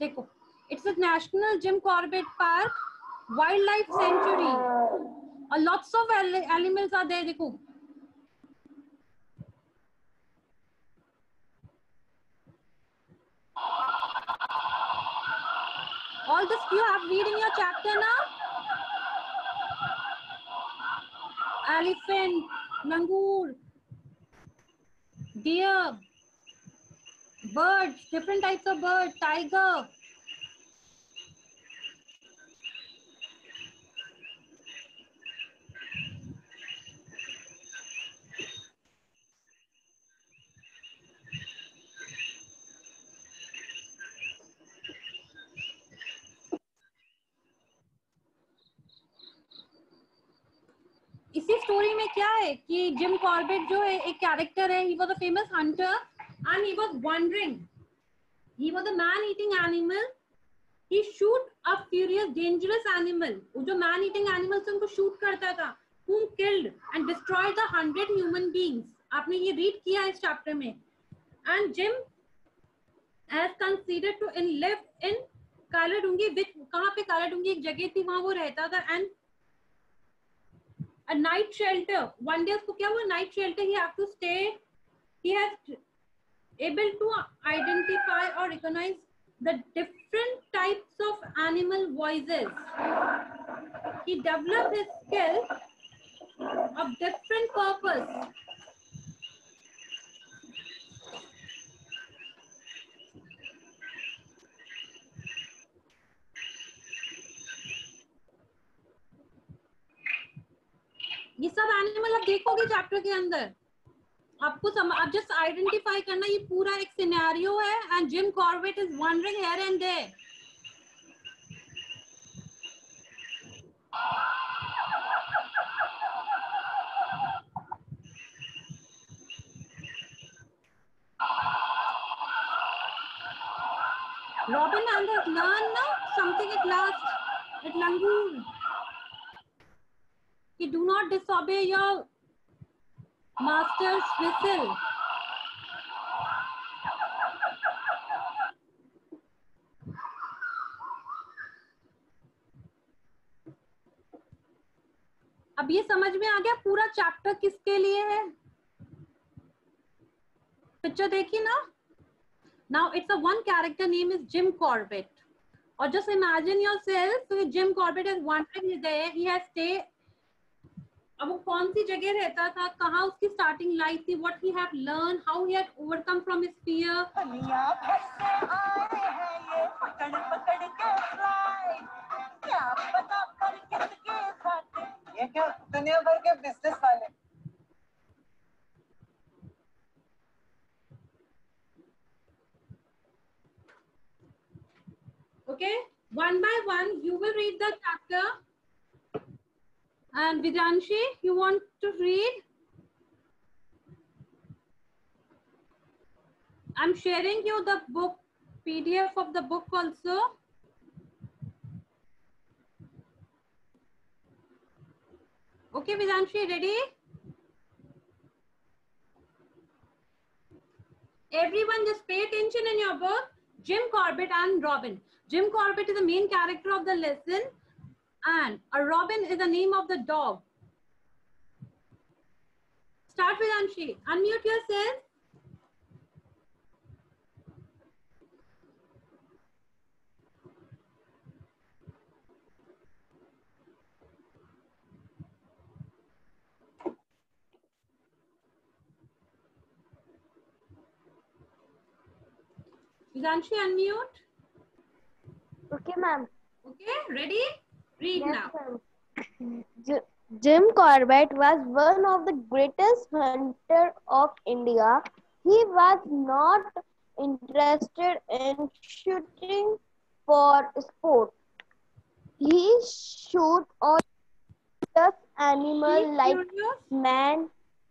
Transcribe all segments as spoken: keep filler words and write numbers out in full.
देखो, it's a national Jim Corbett Park, wildlife sanctuary, और lots of animals are there. देखो, all this you have read in your chapter now. Elephant, langur, deer, birds, different types of birds, tiger. इसी story में क्या है कि Jim Corbett जो है एक कैरेक्टर है, he was a famous hunter and he was wandering. He was a man-eating animal. He shoot a furious, dangerous animal. वो जो man-eating animals उनको shoot करता था, whom killed and destroyed the hundred human beings. आपने ये read किया है इस chapter में. And Jim as considered to live in Kaladhungi, which कहाँ पे कालाडूंगी एक जगह थी, वहाँ वो रहता था. And a night shelter. One day उसको क्या हुआ, night shelter he have to stay. He has able to identify or recognize the different types of animal voices. He developed his skill of different purpose. ये सब animal आप देखोगे chapter के अंदर, आपको सम, आप जस्ट आइडेंटिफाई करना, ये पूरा एक सिनेरियो है. And Jim Corbett is wandering here and there. Robin has learned now something at last at Langur. You do not disobey your master's whistle. अब ये समझ में आ गया पूरा चैप्टर किसके लिए है. पिक्चर देखी ना. Now it's a one character name is Jim Corbett. Or just imagine yourself, so Jim Corbett is wandering there. He has stayed. अब वो कौन सी जगह रहता था, कहाँ उसकी स्टार्टिंग लाइफ थी, what he have learned, how he had overcome from his fear. ये क्या दुनिया भर के बिजनेस वाले. Okay, one by one you will read the chapter. And Vidyanshi, you want to read? I'm sharing you the book, P D F of the book also. Okay, Vidyanshi, ready? Everyone just pay attention in your book. Jim Corbett and Robin. Jim Corbett is the main character of the lesson. And a Robin is the name of the dog. Start with Anshi. Unmute yourself. Anshi, unmute. Okay, ma'am. Okay, ready? Read Yes, now. J Jim Corbett was one of the greatest hunters of India. He was not interested in shooting for sport. He shoot on just animals Be like curious. man,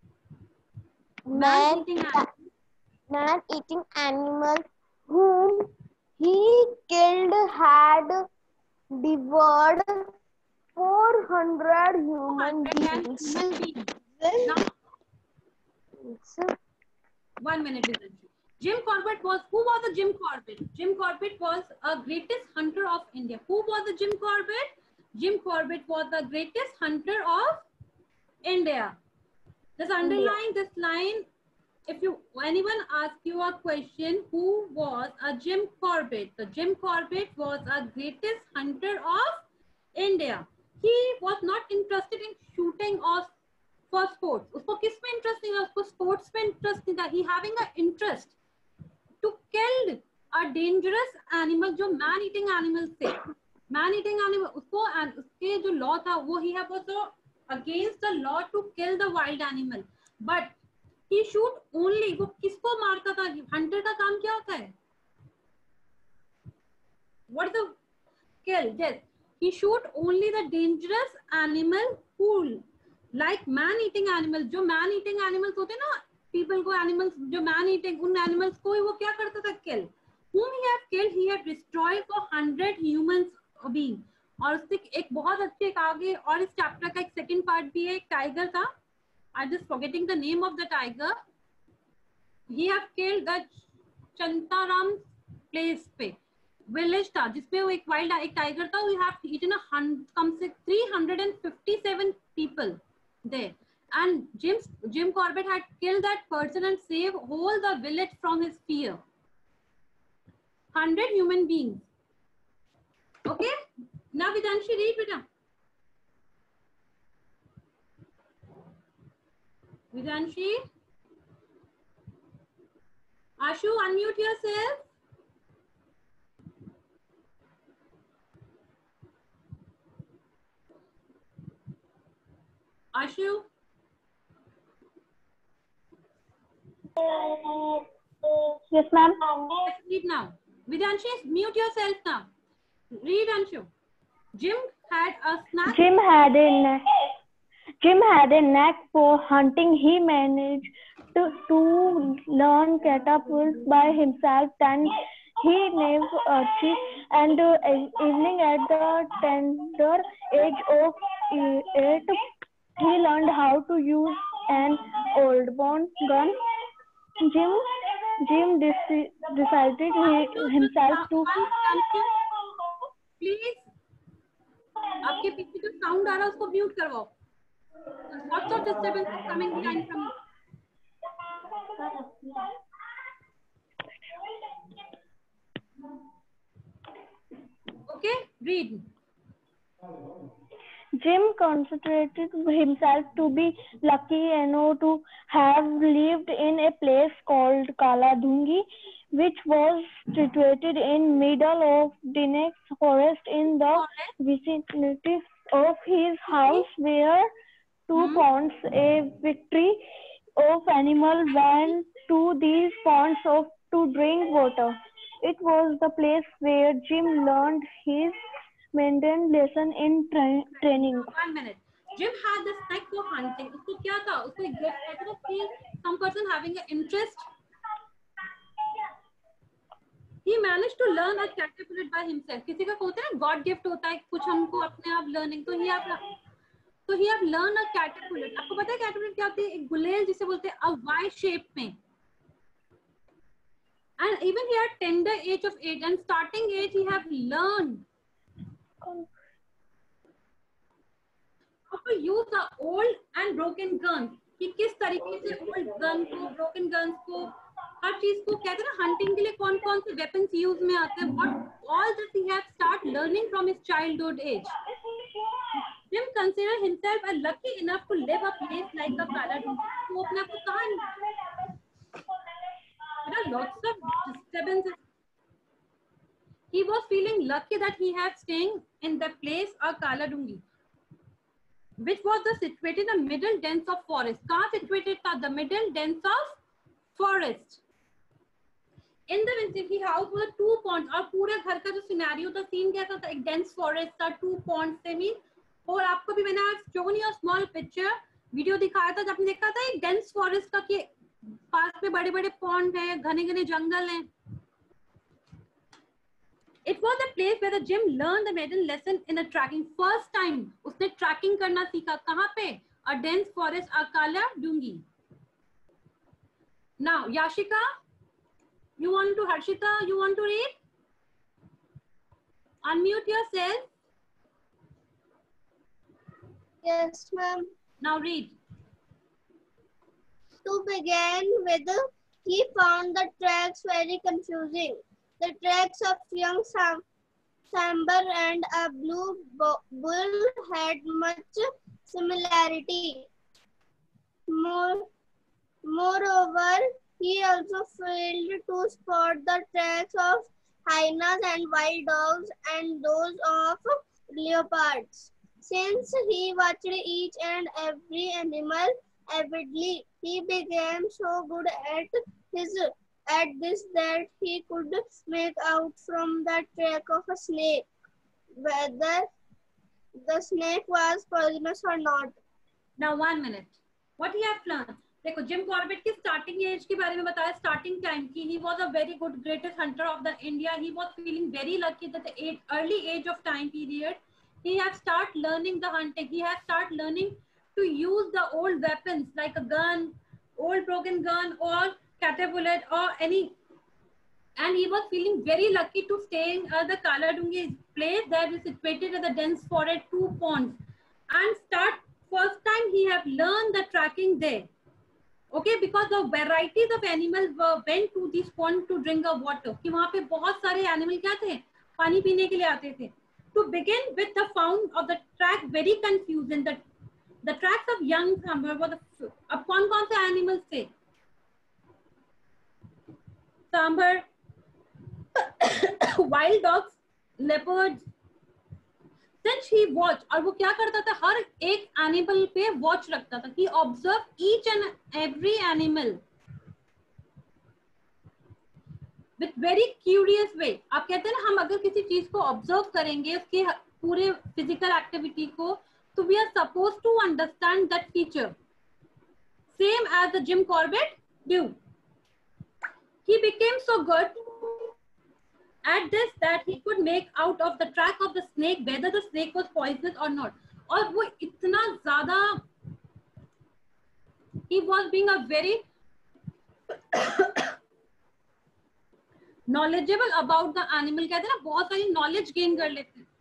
Man man, eating animal. man eating animals whom he killed had devoured four hundred human beings. Human beings. Now, one minute, Vidyanshi. Jim Corbett was, who was the Jim Corbett? Jim Corbett was a greatest hunter of India. Who was the Jim Corbett? Jim Corbett was the greatest hunter of India. Just underline this line. If you anyone asks you a question, who was a Jim Corbett? The Jim Corbett was a greatest hunter of India. He was not interested in shooting or for sports. उसको किस में interest नहीं था? उसको sports में interest नहीं था. He having a interest to kill a dangerous animal जो man eating animals थे. Man eating animal उसको उसके जो law था वो he have also against the law to kill the wild animal. But he shoot only. वो किसको मारता था? Hunter का काम क्या होता है? What is the kill? Yes. He shoot only the dangerous animal who like man eating animals. जो man eating animals होते ना, people को animals जो man eating उन animals को ही वो क्या करता था? Kill. Whom he have killed, he have destroyed for hundred humans being. और उससे एक बहुत अच्छे एक आगे और इस चैप्टर का एक सेकंड पार्ट भी है. एक टाइगर था. I just forgetting the name of the tiger. He have killed the Chantaram place पे विलेज था जिसमें वो एक वाइल्ड एक टाइगर था. We have eaten a कम से three hundred fifty-seven people there, and Jim Jim Corbett had killed that person and saved whole the village from his fear. Hundred human beings. Okay, now Vidanshi, read beta. Vidanshi, Ashu, unmute yourself. Ashu? Yes, ma'am. Let's read now. Vidanshi, mute yourself now. Read, Anshu. Jim had a snack. Jim had a knack. Jim had a knack for hunting. He managed to, to learn catapults by himself, and he never achieved. And uh, evening at the tender age of eight, he learned how to use an old bone gun. Jim Jim deci decided he, himself to. Please, आपके पीछे जो sound आ रहा है उसको mute करवाओ. Lots of disturbance is coming behind from you. Okay, read. Jim concentrated himself to be lucky enough to have lived in a place called Kaladhungi, which was situated in middle of dense forest. In the vicinity of his house were two hmm. ponds. A victory of animals went to these ponds of to drink water. It was the place where Jim learned his maiden lesson in tra training. One minute. Jim had this knack for hunting. उसको क्या था? उसको एक gift था तो कि some person having an interest. He managed to learn a catapult by himself. किसी का होता है ना God gift होता है कुछ हमको अपने आप learning तो he have तो he have learned a catapult. आपको पता है catapult क्या होती है? एक गुलेल जिसे बोलते हैं a Y shape में. And even he had tender age of eight and starting age he have learned how to use the old and broken guns. कि किस तरीके से old gun को broken guns को हर चीज को कहते हैं ना hunting के लिए कौन कौन से weapons use में आते हैं. What all that he have start learning from his childhood age. Jim considered himself a lucky enough to live a place like a Kaladhungi. वो अपने आप को कहाँ there are lots of disturbances. He was feeling lucky that he had staying in the place of Kaladhungi, which was the situated in the middle dense of forest. कहाँ situated था? The middle dense of forest. In the vicinity house was two ponds. और पूरे घर का जो scenario था, scene कैसा था? एक dense forest था, two ponds से mean. और आपको भी मैंने आज shown you a small picture video दिखाया था, जब आपने देखा था एक dense forest का कि पास में बड़े बड़े पॉन्ड है, घने घने जंगल हैं. It was a place where the Jim learned the maiden lesson in the tracking. First time उसने tracking करना सीखा. कहाँ पे? A dense forest, a Kaladhungi. Now Yashika, You want to, Harshita, you want to read? Unmute yourself. Yes, ma'am. Now read. To begin with, he found the tracks very confusing. The tracks of young Sam Sambar and a blue bull had much similarity. More, moreover, he also failed to spot the tracks of hyenas and wild dogs and those of leopards. Since he watched each and every animal avidly, he became so good at his at this that he could make out from the track of a snake whether the snake was poisonous or not. Now one minute. What he have learned? देखो Jim Corbett की starting age के बारे में बताया, starting time की he was a very good greatest hunter of the India. He was feeling very lucky that the early age of time period he has start learning the hunting. He has start learning to use the old weapons like a gun, old broken gun or catapult or any, and he was feeling very lucky to stay in uh, the Kaladungi place that is situated at the dense forest, two ponds, and start first time he have learned the tracking there. Okay, because the varieties of animals were went to this pond to drink a water. कि वहाँ पे बहुत सारे animal क्या थे, पानी पीने के लिए आते थे. To begin with, the found of the track very confusing. The the tracks of young Sambar were the अब कौन कौन से animals थे? Sambar, wild dogs, leopards. Since he watched, और वो क्या करता था, हर एक एनिमल पे वॉच रखता था. He observed each and every animal with very curious way. आप कहते हैं ना, हम अगर किसी चीज को ऑब्जर्व करेंगे, उसके पूरे फिजिकल एक्टिविटी को, तो we are supposed to understand that feature. Same as the Jim Corbett do. He became so good at this that he could make out of the track of the snake whether the snake was poisonous or not. और वो इतना ज्यादा, he was being a very knowledgeable about the animal. कहते हैं ना, बहुत सारी knowledge gain कर लेते हैं.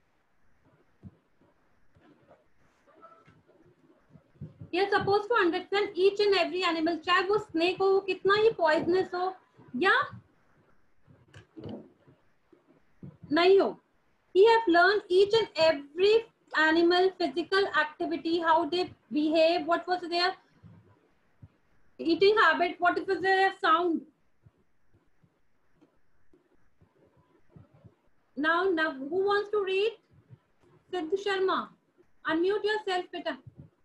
He is supposed to understand each and every animal, चाहे वो snake हो, कितना ही poisonous हो या नहीं हो. He have learned each and every animal physical activity, how they behave, what was their eating habit, what was their sound. Now, now, who wants to read? Siddhu Sharma, unmute yourself, beta.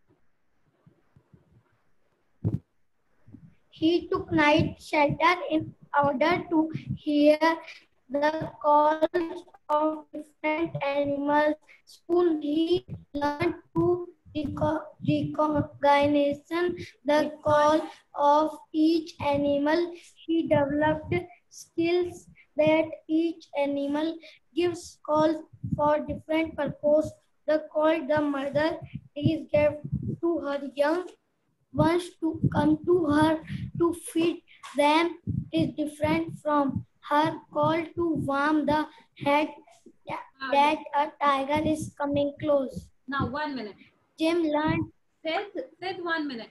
He took night shelter in order to hear the calls of different animals. Soon he learned to recognize the call of each animal. He developed skills that each animal gives calls for different purpose. The call the mother is gave to her young ones to come to her to feed them is different from her call to warm the head that a tiger is coming close. Now one minute. Jim learned. Said, said one minute.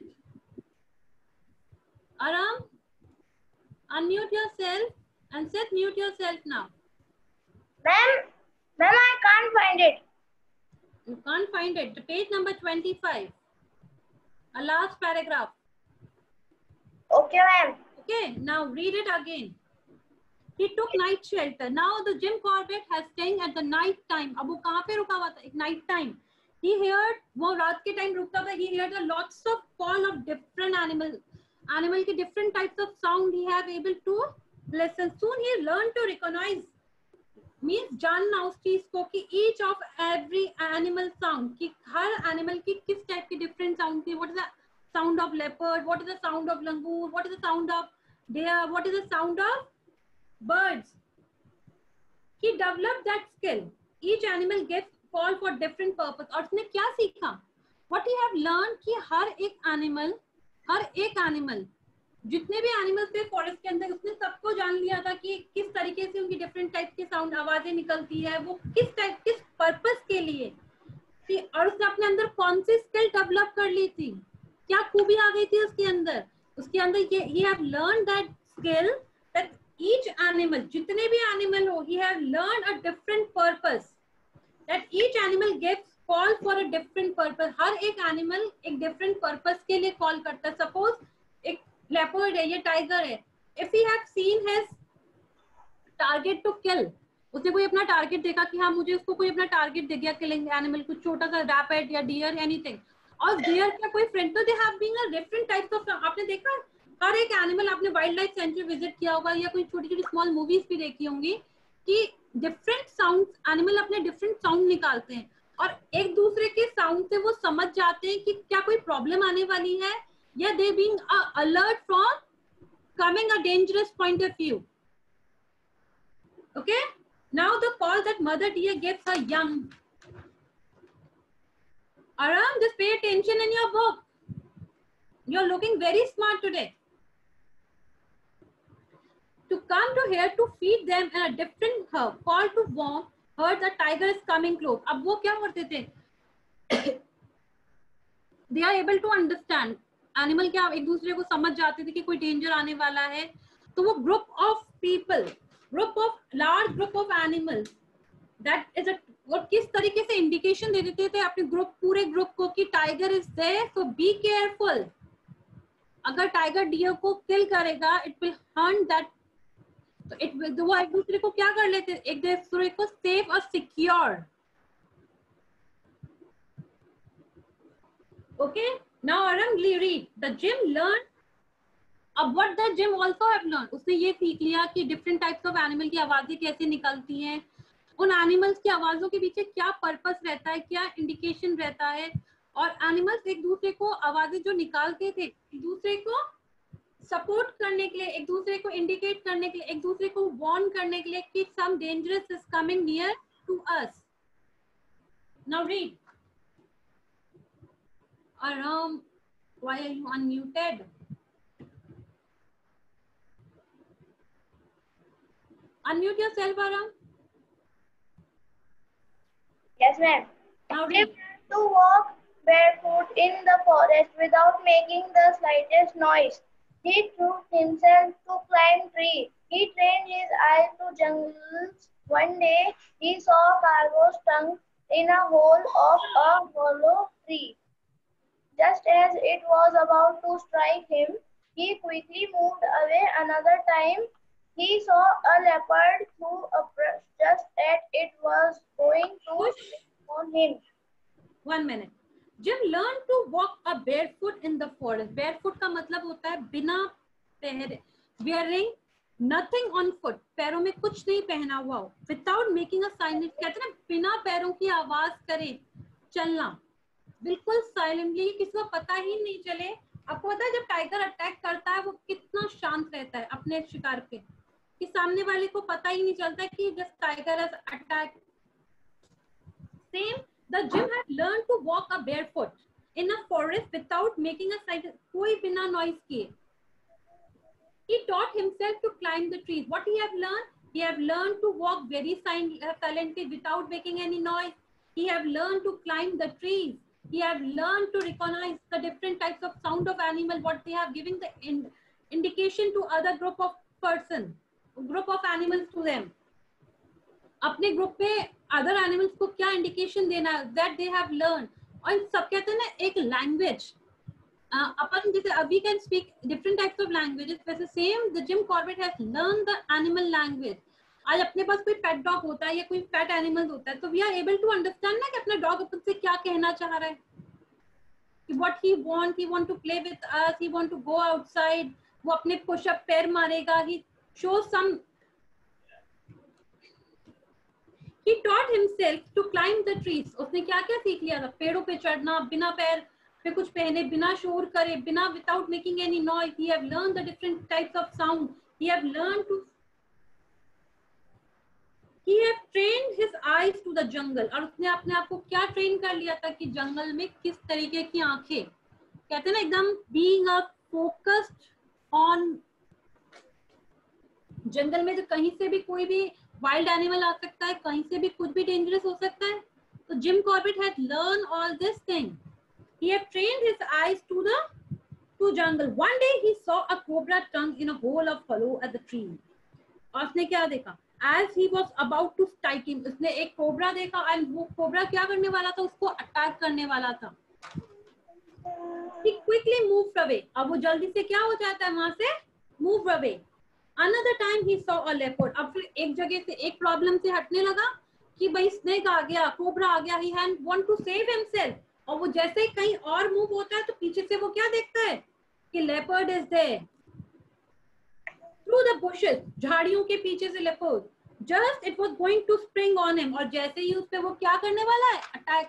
Aram, unmute yourself and Seth, mute yourself now. Ma'am, ma'am, I can't find it. You can't find it. The page number twenty-five. A last paragraph. Okay, ma'am. Okay, now read it again. He took night shelter. Now the Jim Corbett has staying at the night time. अब वो कहाँ पे रुका हुआ था? Night time. He heard, वो रात के time रुकता था. He heard a lots of call of different animals. Animal के different types of sound he have able to listen. Soon he learned to recognize. Means जानना उस चीज को कि each of every animal sound, कि हर animal की किस type की different sound थी. What is the sound of leopard? What is the sound of langur? What is the sound of deer? What is the sound of birds? He developed that skill. Each animal gets call for different purpose. और उसने क्या सीखा? What he have learned कि हर एक animal, हर एक animal जितने भी animals थे फॉरेस्ट के अंदर उसने सबको जान लिया था कि किस तरीके से उनकी डिफरेंट टाइप के साउंड आवाजें निकलती है, वो किस टाइप किस पर्पस के लिए थी, और उसने अपने अंदर कौन सी स्किल डेवलप कर ली थी, क्या खूबी आ गई थी उसके अंदर। उसके अंदर ये he have learn that skill that each animal, जितने भी एनिमल हो, he have learn a different purpose, that each animal gives call for a different purpose. हर एक एनिमल एक डिफरेंट पर्पस के लिए कॉल करता है। सपोज एक लेपर्ड है, ये टाइगर है, if he have seen his target to kill, उसने कोई अपना टारगेट देखा कि हाँ मुझे उसको कोई अपना टारगेट दे गया किलिंग एनिमल, कुछ छोटा सा रैपिड या डियर एनीथिंग, और डियर का कोई फ्रेंड, तो they have been a different types of, आपने देखा हर एक एनिमल, आपने वाइल्ड लाइफ सेंचुरी विजिट किया होगा या कोई छोटी छोटी स्मॉल मूवीज भी देखी होंगी कि डिफरेंट साउंड एनिमल अपने डिफरेंट साउंड निकालते हैं और एक दूसरे के साउंड से वो समझ जाते हैं कि क्या कोई प्रॉब्लम आने वाली है या they being alert from coming a dangerous point of view. Okay, now the call that mother deer gives her young. Aram, just pay attention in your book. You're looking very smart today. To come to here to feed them in a different herb, call to warn her the tiger is coming close. अब वो क्या करते थे? They are able to understand. Animal क्या एक दूसरे को समझ जाते थे कि कोई डेंजर आने वाला है, तो वो group of people, group of large group of animals, that is a, और किस तरीके से इंडिकेशन दे देते थे अपने ग्रुप, पूरे ग्रुप को कि tiger is there, so be careful. अगर टाइगर डियर को किल करेगा, इट विल हंट दैट, तो इट विल, वो एक दूसरे को क्या कर लेते, एक दूसरे को सेफ और secure. Okay, now Aram read the Jim learn. अब what the Jim also have learn, उसने ये सीख लिया कि डिफरेंट टाइप्स ऑफ एनिमल की आवाजें कैसे निकलती हैं, उन एनिमल्स की आवाजों के पीछे क्या पर्पस रहता है, क्या इंडिकेशन रहता है, और एनिमल्स एक दूसरे को आवाजें जो निकालते थे एक दूसरे को सपोर्ट करने के लिए, एक दूसरे को इंडिकेट करने के लिए, एक दूसरे को वार्न करने के लिए कि some dangerous is coming near to us. Now read. Aram, why are you unmuted? Unmute yourself, Aram. Yes, ma'am. Now They read. learned to walk barefoot in the forest without making the slightest noise. He taught himself to climb trees. He trained his eyes to jungles. One day, he saw a cargo stuck in a hole of a hollow tree. Just as it was about to strike him, he quickly moved away. Another time, he saw a leopard through a brush just as it was going to spring on him. One minute. Jim learned to walk a barefoot in the forest. Barefoot का मतलब होता है बिना पहने, wearing nothing on foot, पैरों में कुछ नहीं पहना हुआ हो, without making a sign, कहते हैं ना बिना पैरों की आवाज करे चलना, बिल्कुल साइलेंटली, किसी को पता ही नहीं चले। आपको पता है जब टाइगर अटैक करता है वो कितना शांत रहता है अपने शिकार पे, कि सामने वाले को पता ही नहीं चलता कि just tiger has attack. Same the Jim had learn to walk a barefoot in a forest without making a side, कोई बिना नॉइज किए। He taught himself to climb the trees. What he have learned? He have learned to walk very silently without making any noise. He have learned to climb the trees. He have learned to recognize the different types of sound of animal, what they have given the in, indication to other group of person, group of animals to them. अपने group पे other animals को क्या indication देना है, that they have learn. और सब कहते हैं ना एक लैंग्वेज, uh, अपन जैसे अभी can speak different types of languages, वैसे same the Jim Corbett has learn the animal language. आज अपने पास कोई पेट डॉग होता है या कोई पेट एनिमल होता है, तो we are able to understand ना कि अपना डॉग अपन से क्या कहना चाह रहा है, कि what he want, he want to play with us, he want to go outside, वो अपने पुश अप पैर मारेगा, he show some, he taught himself to climb the trees. उसने क्या क्या सीख लिया था, पेड़ों पे चढ़ना, बिना पैर पे कुछ पहने, बिना शोर करे, बिना without making any noise. He have learned the different types of sound. He have learned to, he have trained his eyes to the jungle. और उसने अपने आप को क्या ट्रेन कर लिया था कि जंगल में किस तरीके की आंखें, कहते हैं ना एकदम being a focused ऑन, जंगल में तो कहीं से भी कोई भी वाइल्ड एनिमल आ सकता है, कहीं से भी कुछ भी डेंजरस हो सकता है. तो Jim Corbett had learn all this thing. He had trained his eyes to the to jungle. One day he saw a cobra tongue in a hole of hollow at the tree. और उसने क्या देखा? As he was about to strike him, उसने एक cobra देखा and वो cobra क्या करने वाला था? उसको अटैक करने वाला था. He quickly moved away. अब वो जल्दी से क्या हो जाता है वहां से? Move away. Another time he saw a leopard. अब फिर एक जगह से एक प्रॉब्लम से हटने लगा कि भाई स्नेक आ गया, कोबरा आ गया. He had want to save himself. और वो जैसे ही कहीं और मूव होता है तो पीछे से वो क्या देखता है कि leopard is there. Through the bushes, झाड़ियों के पीछे से leopard. Just it was going to spring on him, और जैसे ही उस पे वो क्या करने वाला है? Attack.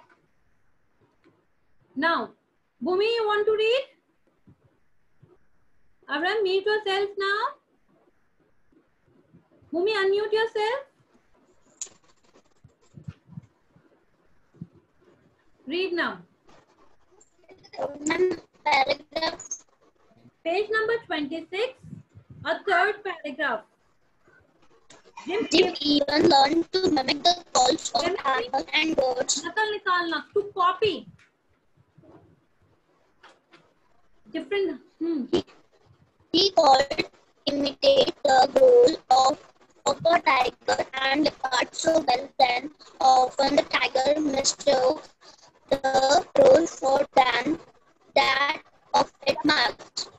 Now Bhumi, you want to read? Avram, mute yourself now. Bhumi, unmute yourself. Read now. Paragraph. Page number twenty-six, a third paragraph. Jim, Jim even learned to mimic the calls of animals and birds. नकल निकालना, to copy. Different. Hmm. He, he called imitate the growl of, of a tiger and leopard so well that often the tiger mistook the roll for than that of its mouth.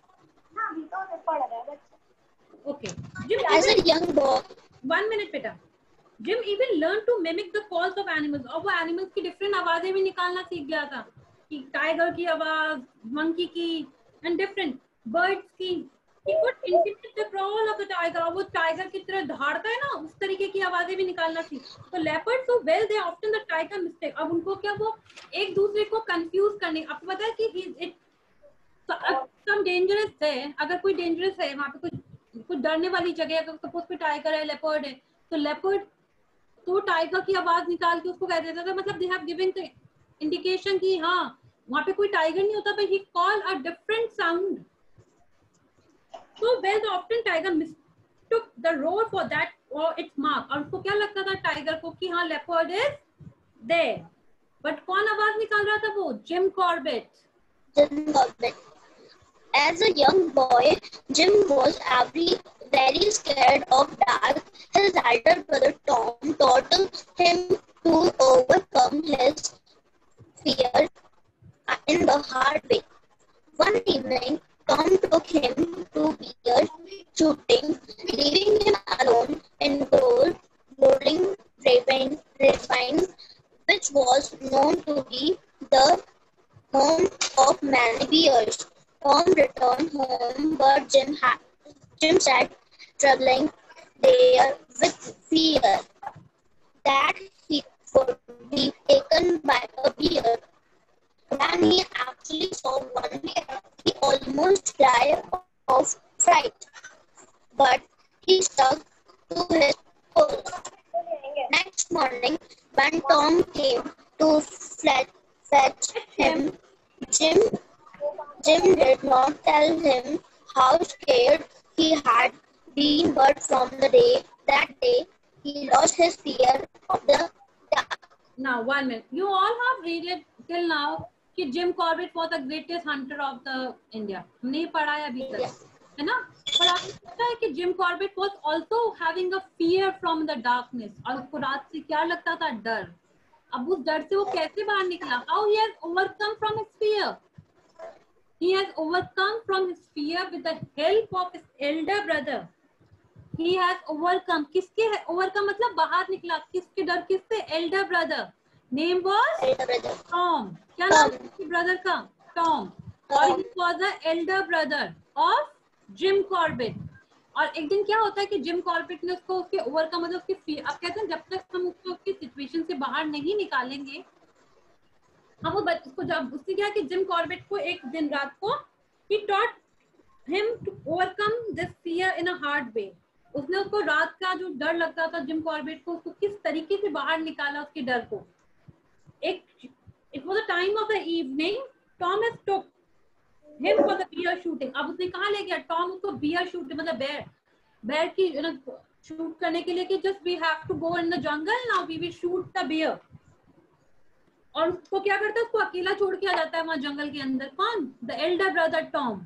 Okay. Jim As even, a young boy, one minute बेटा. Jim even learned to mimic the calls of animals. और वो animals की different आवाजें भी निकालना सीख गया था. कि tiger की आवाज, monkey की, and different birds की. He could imitate the growl of the tiger. और वो tiger की तरह दहाड़ता है ना, उस तरीके की आवाजें भी निकालना सीख. तो leopards so well they often the tiger mistake. अब उनको क्या वो एक दूसरे को confuse करने. आपको पता है कि he it some dangerous है. अगर कोई dangerous है वहाँ पे कुछ कुछ डरने वाली जगह है, अगर सपोज कोई टाइगर है, लेपर्ड है, तो लेपर्ड तो टाइगर की आवाज निकाल के उसको कह देता था. मतलब they have given the indication कि हाँ वहां पे कोई टाइगर नहीं होता, but he call a different sound. So well the often tiger mistook the roar for that और इट्स मार्क. और उसको क्या लगता था टाइगर को कि हाँ लेपर्ड इज देयर. बट कौन आवाज निकाल रहा था? वो Jim Corbett. Jim Corbett. As a young boy, Jim was every, very scared of dark. His elder brother Tom taught him to overcome his fear in the hard way. One evening, Tom took him to bear shooting, leaving him alone in Gold, Rolling Ravine, Ravine, which was known to be the home of many bears. Tom returned home, but Jim had Jim sat trembling there with fear that he could be taken by a bear. When he actually saw one, he almost died of fright, but he stuck to his post. Next morning, when Tom came to fetch, fetch him, Jim Jim did not tell him how scared he had been, but from the day that day he lost his fear of the dark. Now, one minute. You all have read it till now कि Jim Corbett was the greatest hunter of the India. हमने ये पढ़ा है अभी तक, है ना? पर आपको पता है कि Jim Corbett was also having a fear from the darkness. और उसको रात से क्या लगता था? डर. अब उस डर से वो कैसे बाहर निकला? How he has overcome from his fear? He has overcome from his fear with the help of his elder brother. He has overcome. किसके overcome मतलब बाहर निकला. किसके डर? किससे? Elder brother. Name was Elder brother. Tom. क्या नाम है उसके brother का? Tom. और he was the elder brother of Jim Corbett. और एक दिन क्या होता है कि जिम कॉर्बेट ने उसको उसके overcome मतलब उसके fear. अब कहते हैं जब तक हम उसको उसकी situation से बाहर नहीं निकालेंगे, हाँ वो उसको जब उसने क्या कि जिम कॉर्बेट को एक दिन रात को he taught him to overcome this fear in a hard way. उसने उसको रात का जो डर लगता था जिम कॉर्बेट को, उसको किस तरीके से बाहर निकाला उसके डर को. एक it was a time of the evening. Thomas took him for the bear shooting. अब उसने कहाँ ले गया? टॉम उसको bear shooting मतलब bear bear की you know shoot करने के लिए कि just we have to go in the jungle now we will shoot the bear. और उसको क्या करता है? उसको अकेला छोड़ के आ जाता है वहां जंगल के अंदर. कौन? The elder brother Tom.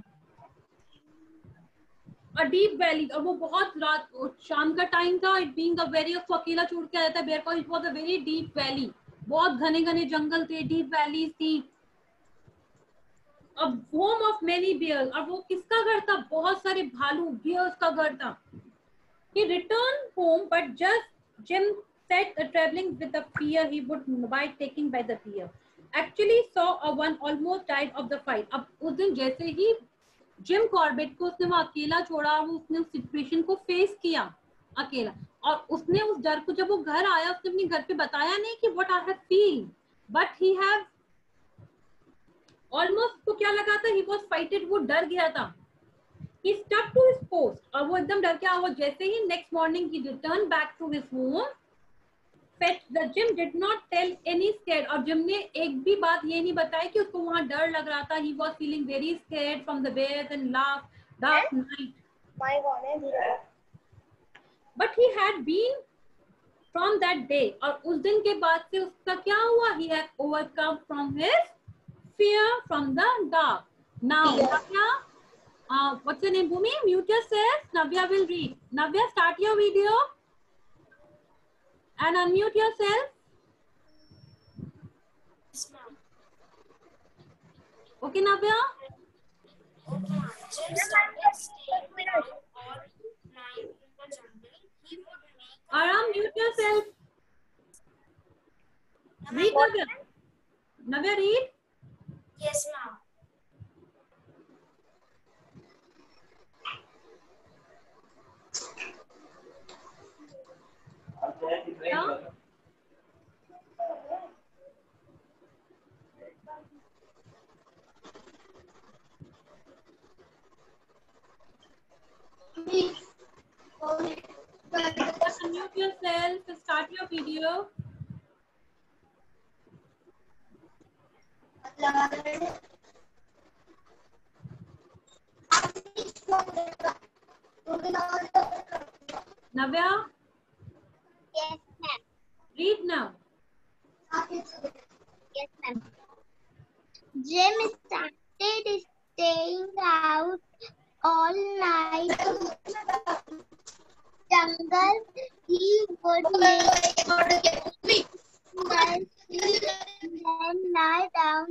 A deep valley और वो बहुत रात शाम का टाइम था. It being a very उसको अकेला छोड़ के आ जाता है bear को. It was a very deep valley. बहुत घने घने जंगल थे, deep valleys थी. A home of many bears. और वो किसका घर था? बहुत सारे भालू bears का घर था. He returned home but just Jim said uh, traveling with the fear he would by taking by the fear. Actually saw a one almost died of the fight. अब उस दिन जैसे ही जिम कॉर्बेट को उसने वो अकेला छोड़ा, वो उसने उस सिचुएशन को फेस किया अकेला. और उसने उस डर को जब वो घर आया उसने अपने घर पे बताया नहीं कि what I have feel, but he have almost को क्या लगा था, ही वाज फाइटेड, वो डर गया था. He stuck to his post और वो एकदम डर गया. वो जैसे ही next morning he returned back to his home. Fetch the Jim did not tell any scared और जिम ने एक भी बात ये नहीं बताई कि उसको वहाँ डर लग रहा था. He was feeling very scared from the bears and laugh dark night. My God. But he had been from that day और उस दिन के बाद से उसका क्या हुआ? He had overcome from his fear from the dark. Now, Navya, uh, what's your name, Bhumi? Mute yourself. Navya will read. Navya, start your video and unmute yourself. Okay, Navya? Aram, mute yourself. Read, Navya. Navya, read. Yes, ma'am. Yeah? Unmute yourself, start your video. Navya, Yes, ma'am. read now. Yes, ma'am. Jim started staying out all night in the jungle. He would lay then lie down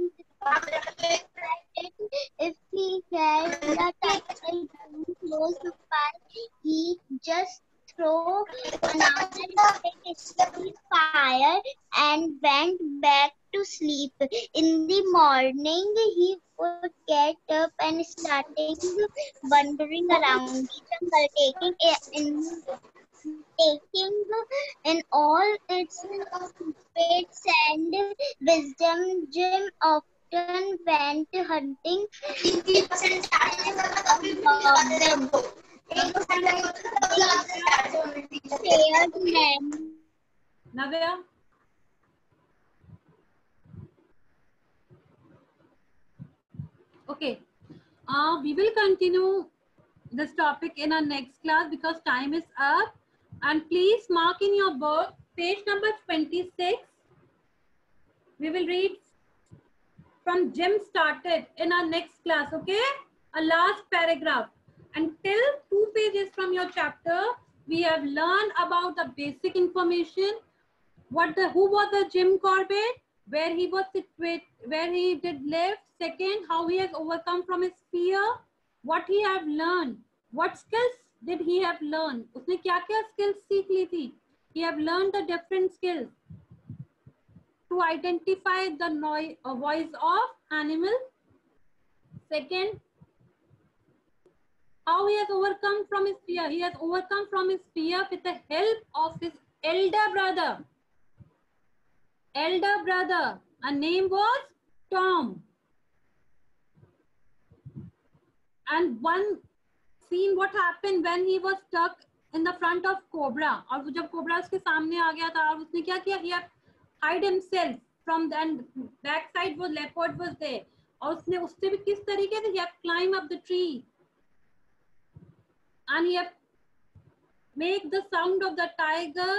if he had the turtle close by. He just throw another fire and went back to sleep. In the morning, he would get up and starting wandering around the jungle, taking in taking in all its secrets and wisdom. Jim often went hunting scared men. Navya? Okay. Uh, we will continue this topic in our next class because time is up. And please mark in your book page number twenty-six. We will read from Jim started in our next class, okay? A last paragraph. Until two pages from your chapter, we have learned about the basic information. What the who was the Jim Corbett, where he was situated, where he did live. Second, how he has overcome from his fear. What he have learned. What skills did he have learned? उसने क्या क्या skills सीख ली थी? He have learned the different skills to identify the noise, uh, voice of animal. Second, how he has overcome from his fear. He has overcome from his fear with the help of his elder brother. Elder brother. Her name was Tom. And one scene, what happened when he was stuck in the front of Cobra. और वो जब Cobra उसके सामने आ गया था और उसने क्या किया? He had hide himself from the back side was leopard was there. और उसने उससे भी किस तरीके से, he have climb up the tree and he have make the sound of the tiger.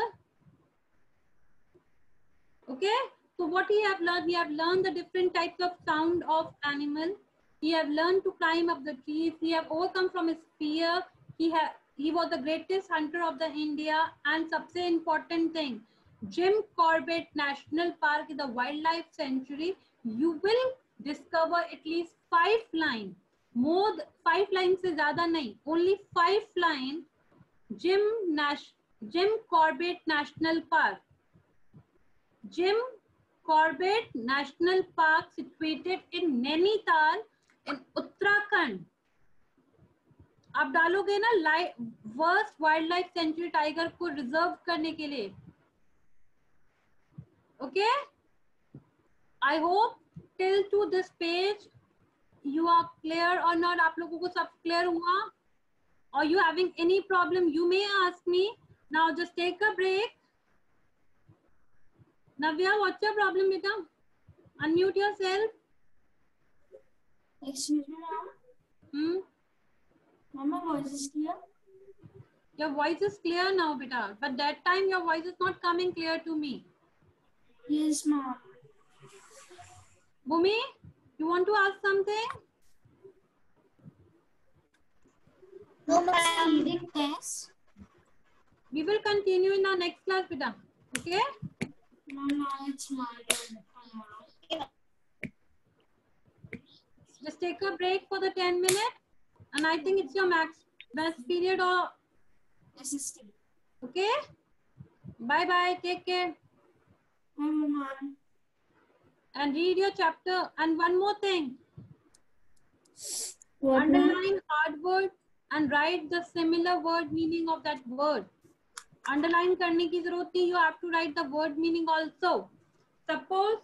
Okay, so what he have learned, he have learned the different types of sound of animal. He have learned to climb up the trees. He have overcome from his fear. He have he was the greatest hunter of the India. And सबसे important thing, Jim Corbett National Park is a wildlife sanctuary. You will discover at least five line, more five lines से ज़्यादा नहीं, only five line. Jim Nash Jim Corbett National Park. Jim Corbett National Park situated in Nainital in Uttarakhand. आप डालोगे ना worst wild life sanctuary tiger को reserve करने के लिए. Okay, I hope till to this page you are clear or not. आप लोगों को सब क्लियर हुआ? Or you having any problem, you may ask me. Now just take a break. Navya, what's your problem, beta? Unmute yourself. Excuse me, ma'am. Hmm? Ma'am, my voice is clear? Your voice is clear now, beta. But that time your voice is not coming clear to me. Yes, ma'am. Bhumi, you want to ask something? No, ma'am. Reading test. We will continue in our next class, beta. Okay? No, no, it's my turn. Just take a break for the ten minutes. And I think it's your max best period or Assistant. okay? Bye bye. Take care. Bye, ma'am. And read your chapter. And one more thing. What, ma'am? Underline hard word and write the similar word meaning of that word. Underline करने की जरूरत नहीं. You have to write the word meaning also. Suppose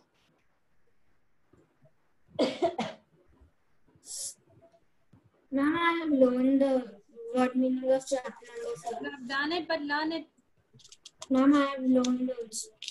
Ma'am, I have learned the word meaning of chapter number four. you have done it, but learn it. Ma'am, I have learned also.